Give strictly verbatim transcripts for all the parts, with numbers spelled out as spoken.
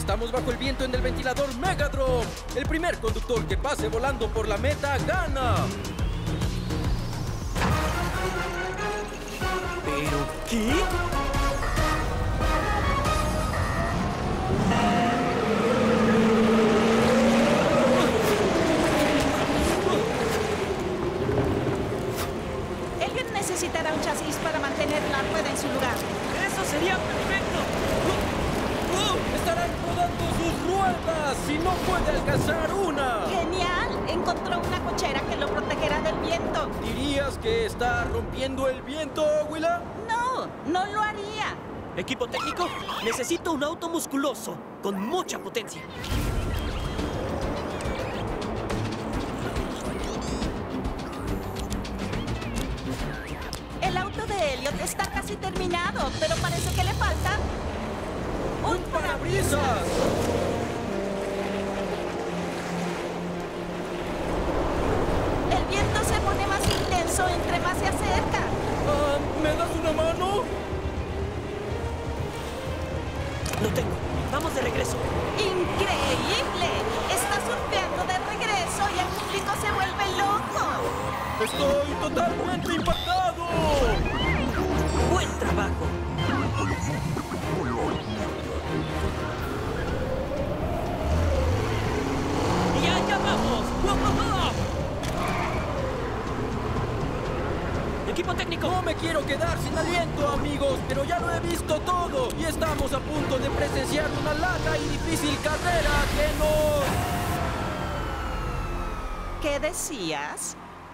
Estamos bajo el viento en el ventilador Megadrome. El primer conductor que pase volando por la meta gana. ¿Pero qué? Elliot necesitará un chasis para mantener la rueda en su lugar. ¡Eso sería perfecto! ¡Uh! ¡Estarán rodando sus ruedas si no puede alcanzar una! ¡Genial! Encontró una cochera que lo protegerá del viento. ¿Dirías que está rompiendo el viento, Willa? No, no lo haría. Equipo técnico, necesito un auto musculoso, con mucha potencia. El auto de Elliot está casi terminado, pero parece que le falta... ¡Un parabrisas! El viento se pone más intenso entre más se acerca. Ah, ¿me das una mano? Lo tengo. Vamos de regreso. ¡Increíble! Está surfeando de regreso y el público se vuelve loco. ¡Estoy totalmente impactado! ¡Buen trabajo! ¡Y allá vamos! ¡Wow! ¡Equipo técnico! No me quiero quedar sin aliento, amigos, pero ya lo he visto todo y estamos a punto de presenciar una larga y difícil carrera que nos... ¿Qué decías?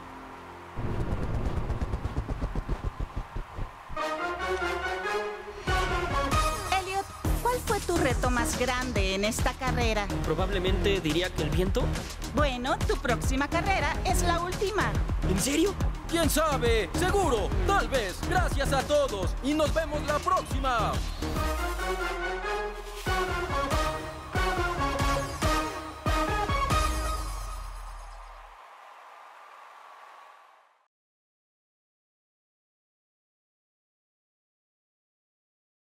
Elliot, ¿cuál fue tu reto más grande en esta carrera? Probablemente diría que el viento. Bueno, tu próxima carrera es la última. ¿En serio? ¿Quién sabe? Seguro, tal vez. Gracias a todos y nos vemos la próxima.